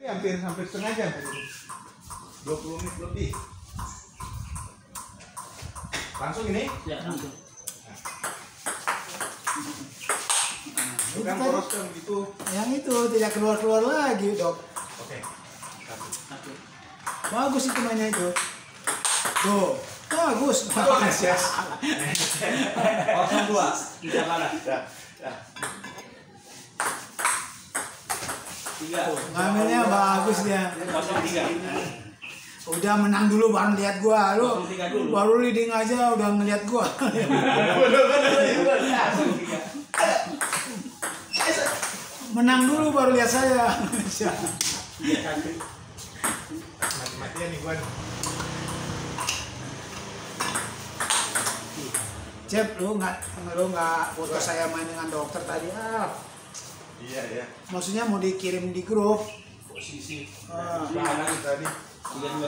Hampir setengah jam. 20 menit lebih. Langsung ini? Ya, langsung. Bukan poros kan gitu. Yang itu tidak keluar lagi, Dok. Oke. Satu. Bagus itu mainnya itu. Tuh, bagus. Yes. 02. Kita kalah. Ya. 3. Ngambilnya bagus dia. 03. Udah menang dulu baru lihat gua. Lu 03 dulu. baru leading aja udah ngeliat gua. Menang dulu baru lihat saya. Mati-matian nih gua. Cep, lu nggak foto saya main dengan dokter tadi Iya. Maksudnya mau dikirim di grup. Posisi. Bagus tadi. 32.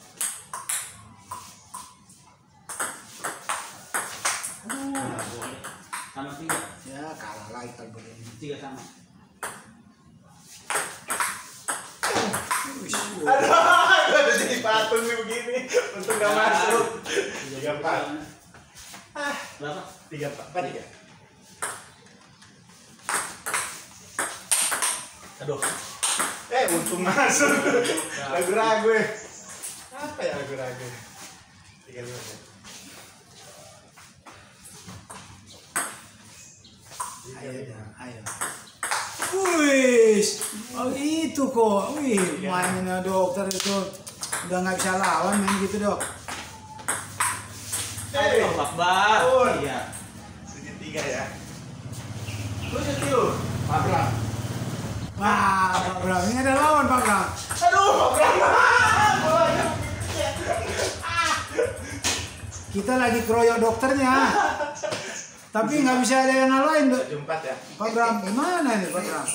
Boleh. Sama 3. Ya kalah lagi kalau begini. 3 sama. Aduh, udah jadi patung nih begini. Untung nggak masuk. 34. Berapa? 34. Aduh. Untung masuk. Ragu-ragu. Apa ya ragu-ragu? 35. Ayo. Wih, oh itu kok. Wih, mainnya dokter itu udah nggak bisa lawan main gitu, Dok. Allahu Akbar. Iya. Segitiga ya. Lu nyetil. Pak Bram. Wah, Pak Bram, ini ada lawan Pak Bram. Aduh, Pak Bram. Kita lagi keroyok dokternya. Tapi nggak bisa ada yang ngalahin, Dok. 74 ya. Pak Bram, gimana nih Pak Bram?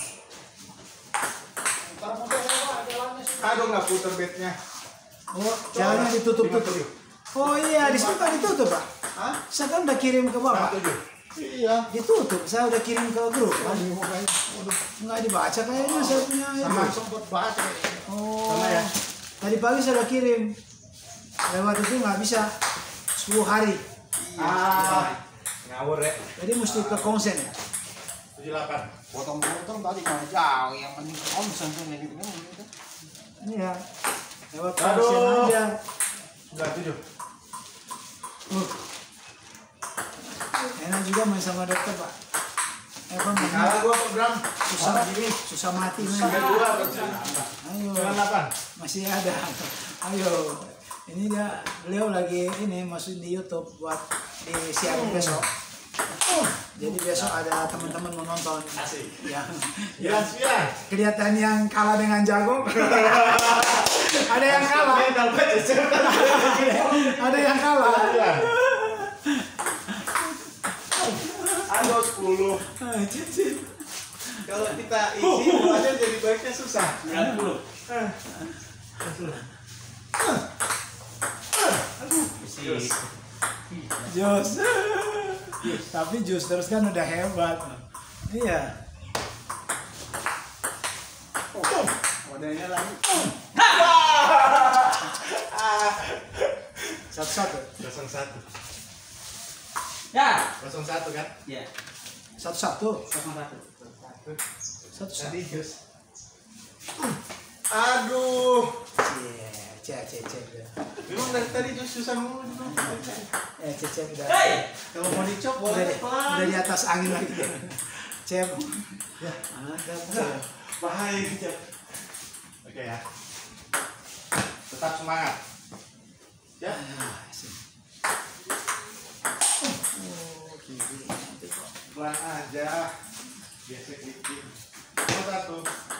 Aduh, nggak putar bednya. Oh, jalannya ditutup-tutup. Oh iya, di situ kan ditutup, Pak. Hah? Saya kan udah kirim ke Bapak. 47. Iya. Ditutup, saya udah kirim ke grup. Kan? Nggak dibaca kayaknya saya punya. Sama sempat baca. Oh, Sama ya. tadi pagi saya udah kirim. Lewat itu nggak bisa 10 hari. Ngawur ya. Jadi mesti ke konsen ya. 78. Potong-potong tadi mah jauh, yang penting konsen tuh kayak gitu kan. Iya. Lewat Aduh. konsen aja. 97. Enak juga main sama dokter, Pak. Main Kalah gua Pak Bram. susah mati main. 92. Ayo. 98. Masih ada. Ayo. Ini beliau lagi ini masuk di YouTube buat disiarin besok. Jadi besok ada teman-teman menonton. Asik. Ya. 99. Kelihatan yang kalah dengan jago. Ada yang kalah. Ada yang kalah. Aduh 10. Kalau kita isi aja jadi baiknya susah. 90. Jus. Tapi jus terus kan udah hebat. Iya. Modalnya lagi. Satu-satu. 01. Ya. 01 kan? Ya. Satu-satu. 01. Satu-satu. Tadi jus. Aduh. Cek. Memang dari tadi jus susah mulu. Cek udah. Hei. Kalau mau dicop Udah boleh. udah di atas angin lagi. Cep. Ya. Ada. Bahaya gitu. Oke ya. Tetap semangat. Ya. Pelan aja. Gesek dikit. Satu.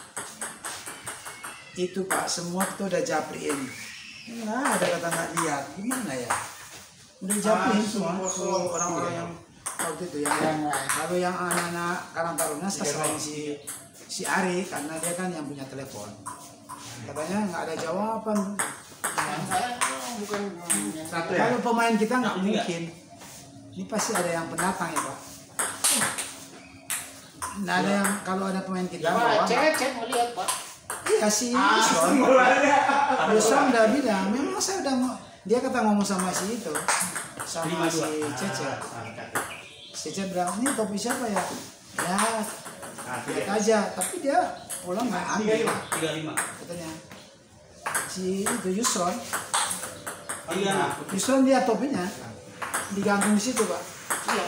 Itu Pak, semua kita udah japriin. Nggak ada kata nggak lihat. Gimana ya? Udah japriin semua. Kosong. Orang-orang yang waktu itu ya. Kalau yang anak-anak Karang Taruna saya selain si Ari karena dia kan yang punya telepon. Katanya nggak ada jawaban. Saya bukan Satu ya. Kalau pemain kita nggak mungkin. Ini pasti ada yang pendatang ya Pak. Nggak ada yang kalau ada pemain kita. ya, bawa, cek mau lihat Pak. Iya si Yuson. Yuson udah bilang, memang saya udah dia kata ngomong sama si itu, sama si Cece. Cece bilang ini topi siapa ya? Ya lihat aja, tapi dia pulang nggak ambil. 35. Katanya si itu Yuson. Iya. Yuson dia topinya digantung di situ pak. Iya.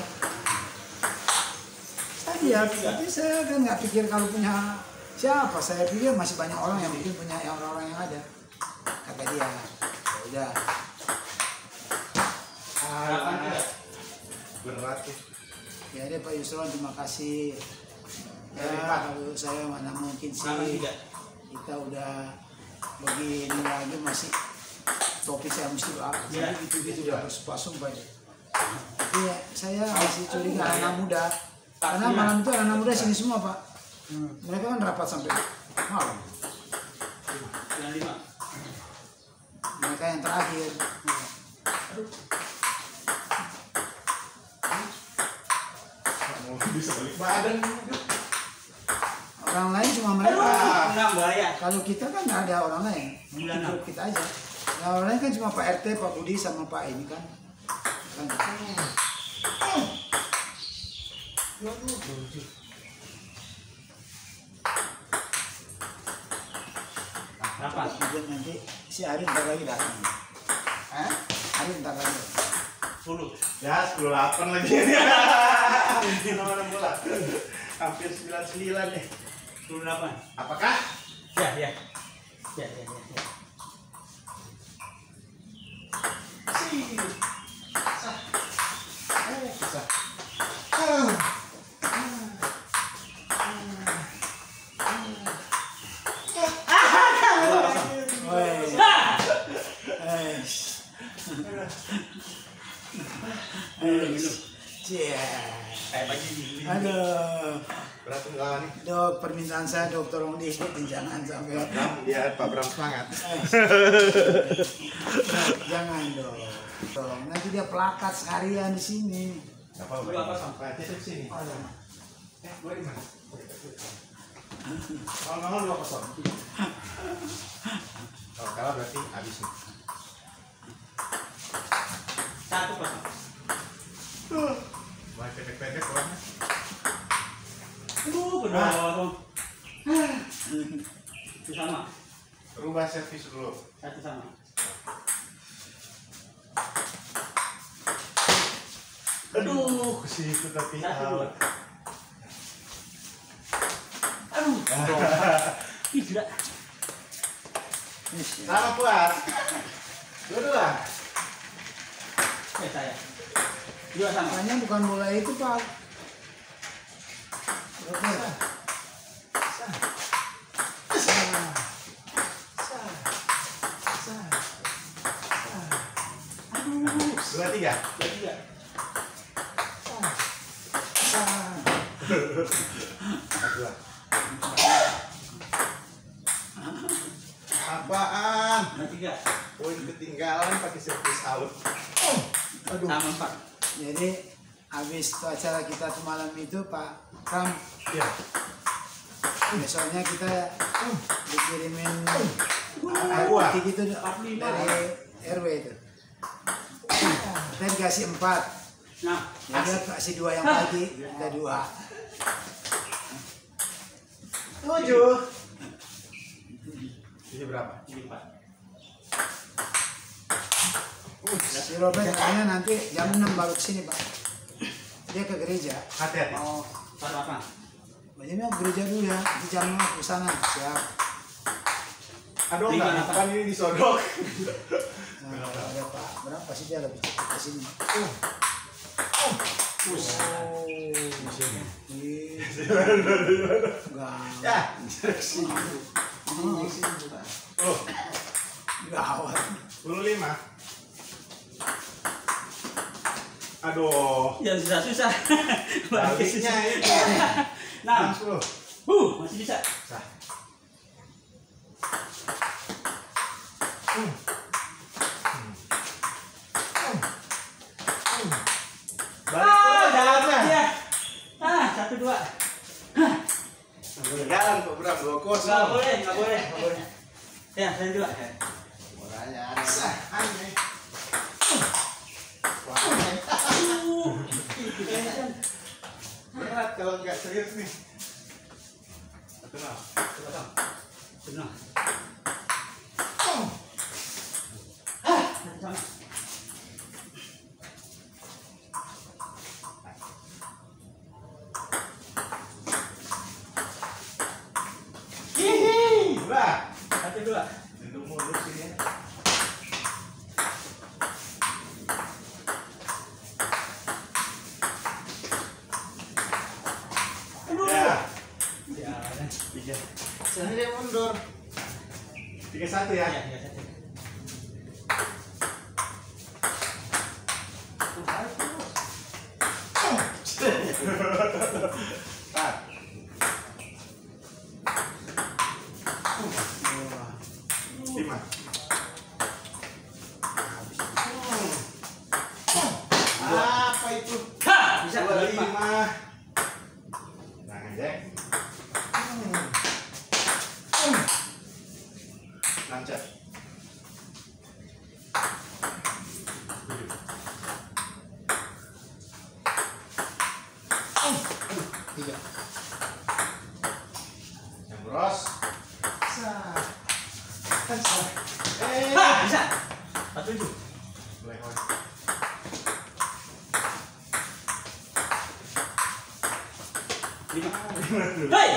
Saya lihat, tapi saya kan nggak pikir kalau punya siapa. Saya pikir masih banyak orang yang mungkin punya orang-orang yang ada. Kata dia, ya udah. Berat ya. Ya deh Pak Yusron, terima kasih. Ya kalau saya mana mungkin sih kita udah begini lagi masih topi saya mesti Ya, gitu ya harus pasung Pak. Tapi ya, saya masih curiga anak muda. Karena malam itu anak muda sini semua Pak. Mereka kan rapat sampai malam. 95. Mereka yang terakhir. Bisa balik badan. Orang lain cuma mereka. Enggak bahaya. Kalau kita kan nggak ada orang lain. Grup kita aja. Nah, orang lain kan cuma Pak RT, Pak Budi sama Pak ini kan. Rapat. Kemudian nanti si Arin ntar lagi datang. Arin ntar lagi. 10. Ya 10-8 lagi. Mana bola? Hampir 99 nih. 28. Apakah? Ya, ya. Ya. Kayak pagi ini. Aduh, Berat enggak nih? dok permintaan saya dok tolong diikutin jangan sampai Biar Pak Bram semangat. jangan dok, tolong nanti dia pelakat seharian di sini. Enggak apa-apa sampai aja di sini. Gue di mana? Kalau 2-0. Kalau kalah berarti habis nih. 1-0. Mulai pendek-pendek orangnya. Benar. Itu sama. Rubah servis dulu. 1 sama. Aduh, ke situ tapi 1-2. Aduh. Gila. sama puas. Dua-dua. Saya. 2 sama. Makanya bukan bola itu Pak. Oke. Dua tiga. 2-3. Dua. Apaan? 2-3. Poin ketinggalan pakai servis out. Aduh. Sama 4. Jadi habis acara kita semalam itu Pak Ram, Iya. besoknya kita dikirimin Aqua. putih gitu dari RW itu. Kita dikasih 4. Nah, Ya dia kasih 2 yang pagi, kita 2. 7. Ini berapa? 4. Si Robert katanya nanti jam 6 baru kesini Pak. Dia ke gereja. Hati-hati. Mau 4-8. Bagaimana ke gereja dulu ya, di jam 6 ke sana. Siap. Aduh, Lima, enggak, apa? kan ini disodok. Nah, ada Pak, berapa sih dia lebih cepat ke sini? Ya. Gawat. 25. Aduh. Yang susah-susah. Baliknya itu. 6. 10. Masih bisa. Sah. Balik Dapat ya. 1-2. Jalan Pak Bram. 2-0. Nggak boleh. Ya, saya dua. Bolanya aneh. Aneh. Berat kalau nggak serius nih. 1-0. Benar. Hihi, Mbak. 1-2. Untuk mulut sini ya. Ya. 3. Saya mundur. 3-1 ya. Ya, 1. Empat. 5. Apa itu? Bisa 25. Jangan Jack. Lancar. 3. Yang boros. Sah. Kan salah. Bisa. 1-7. Boleh kawan. Hei.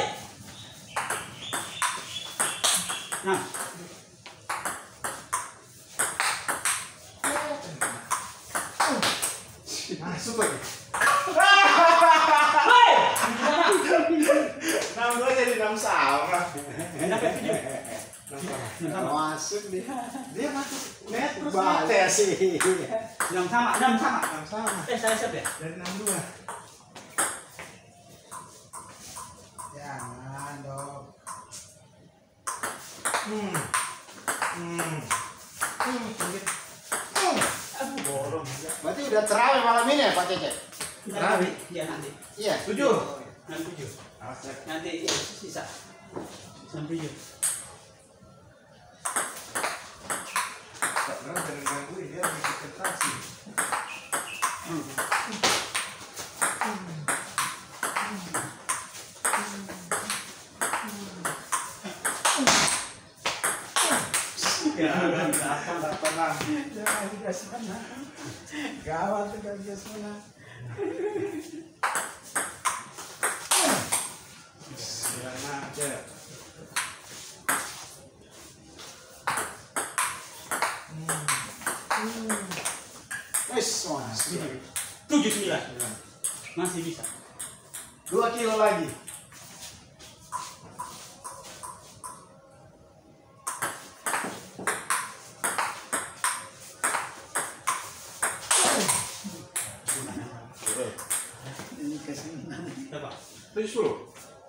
6. Masuk lagi. Hei. 6-2 jadi 6 sama. Dapat 7. 6 sama. Masuk dia. Dia masuk net terus Balik ngetes. sih. 6 sama. 6 sama. 6 sama. Saya siap ya? Dari 6-2. Jangan dong. Aduh, borong. Berarti udah terawih malam ini ya Pak Cecep? Nanti. Ya nanti. Iya. 7. Nanti 7. Awas Jack. Nanti ya, sisa. Sampai 7. Tak benar jangan gangguin dia lagi konsentrasi. Ya, tak tenang. Jangan dikasih menang. Gawat tuh kalau dikasih menang. Bilang aja. Wis, masuk. 7-9. Masih bisa. 2 kilo lagi. Ini kasih menang. Berapa? 7-10.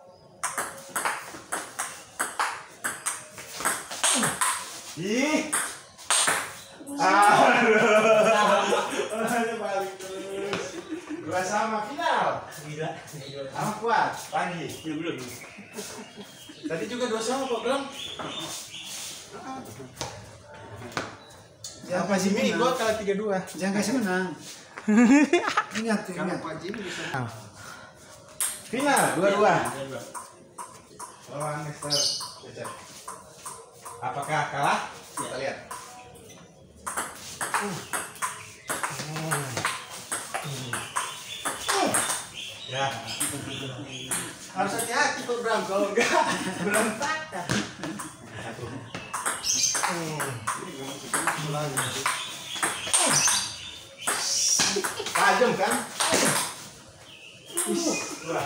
Ih. Aduh. Balik terus. 2 sama final. Gila. Sama kuat. Pagi. Belum. Tadi juga 2 sama kok, Bro. Jangan Apa sih kasih Mi? Gua menang. kalah 3-2. Jangan kasih menang. Ingat tuh, Kalau ingat. Pak Jim bisa. Final 2-2. Dua. Lawan Mister Cecep. Apakah kalah? Kita lihat. Ya. Harus hati-hati tuh Bram, kalau enggak berantakan. Tajam kan? Wah.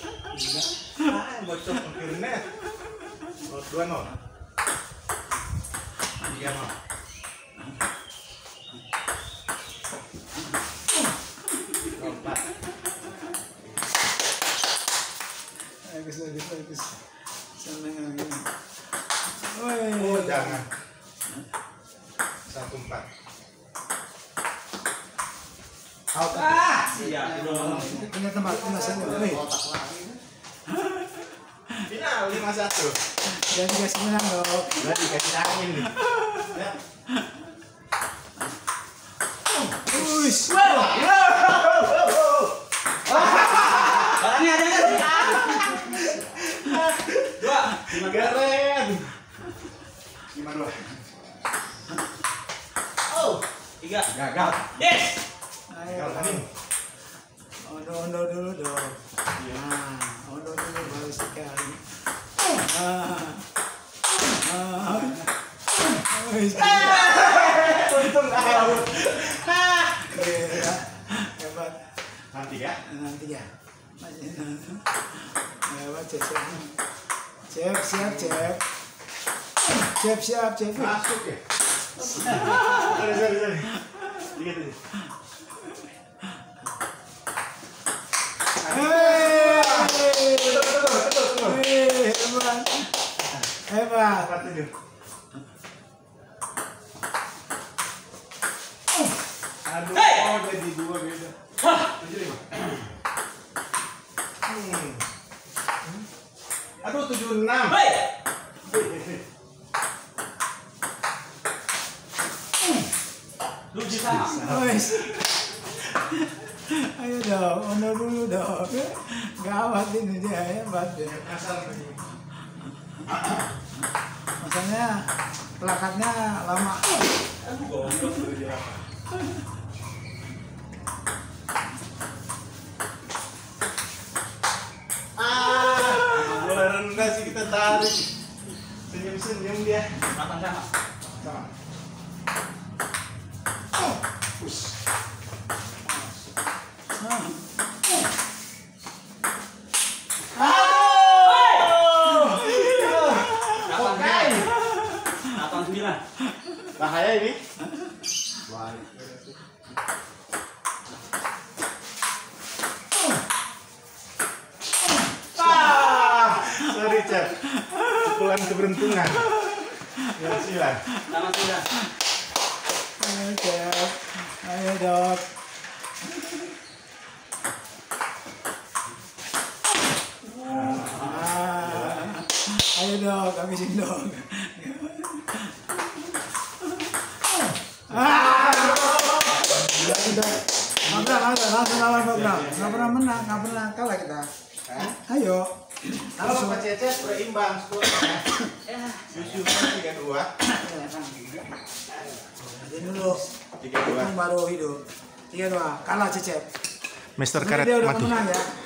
Bocor ke net. 2-0. 3-0. Bagus. Seneng lagi. Oh, jangan. 1-4. Out. Siap dong. Punya tempat punya sana. Woi. Kotak lagi. Final. Final 5-1. Jangan dikasih menang dong. Udah dikasih angin nih. Ya. Uish. Barangnya ada nggak? 2. Keren. 5-2. Oh, 3. gagal. Yes. Ayo. Ondo dulu dong. Nah, ondo dulu baru sekali. Untung out. Gila. Hebat. Nanti ya. Nanti ya. Hebat Cecep. Cep siap Cep. Cep siap Cep. Masuk ya. Sorry. Dikit aja. Hebat. 4-7. Aduh, oh, jadi 2 beda. 7-5. Aduh, 7-6. Hei. Lu bisa. Wes. Ayo dong, ondo dulu dong. Gawat ini dia hebat deh. Maksudnya pelakatnya lama. Goblok tuh dia. Bola rendah sih kita tarik. Senyum-senyum dia. Makan sama. Sama. Push. Oke. 8-9. Bahaya ini. Sorry Cep. Pukulan keberuntungan. 9. Sama 9. Ayo Cep. Ayo dok. Ayo dok, habisin dok. Langsung lawan program. Nggak pernah menang, nggak pernah kalah kita. Ayo. Kalau Pak Cecep berimbang skornya. Susu 3-2. Jadi dulu. 3-2. Baru hidup. 3-2. Kalah Cecep. Mister Ini Karet dia udah mati. menang ya.